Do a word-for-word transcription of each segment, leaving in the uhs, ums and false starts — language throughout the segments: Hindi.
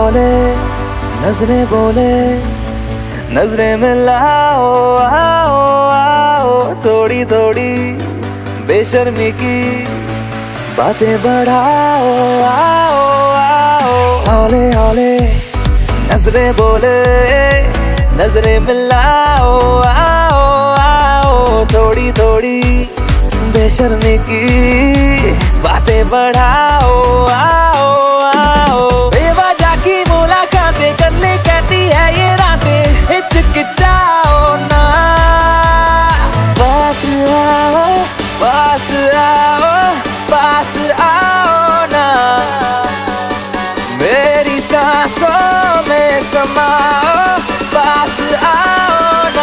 हौले नजरें बोले, नजरें मिलाओ, आओ आओ थोड़ी थोड़ी बेशर्मी की बातें बढ़ाओ, आओ आओ हौले हौले नजरें बोले, नजरें मिलाओ, आओ आओ थोड़ी थोड़ी बेशर्मी की बातें बढ़ाओ, आओ आओ बेवजह की मुलाकातें करने कहती है ये रातें, हिचकिचाओ ना, पास आओ पास आओ पास आओ ना, मेरी सांसों में समाओ, पास आओ ना।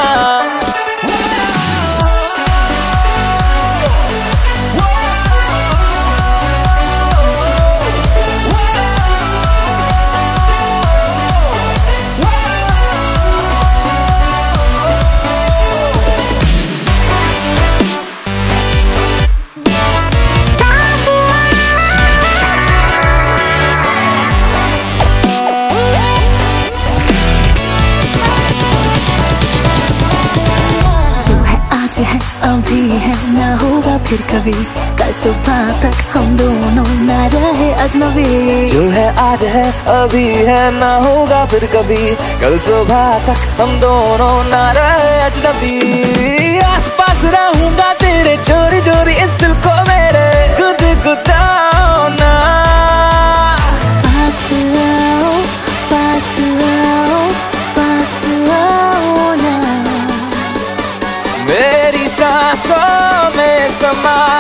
आज है अभी है ना होगा फिर कभी, कल सुबह तक हम दोनों ना रहे अजनबी। जो है आज है अभी है ना होगा फिर कभी, कल सुबह तक हम दोनों ना रहे अजनबी। आस पास रहूंगा तेरे चोरी चोरी इस दिल को मेरे गुदगुदाओ ना, पास आओ पास आओ पास आओ ना, मेरी सांसों में समा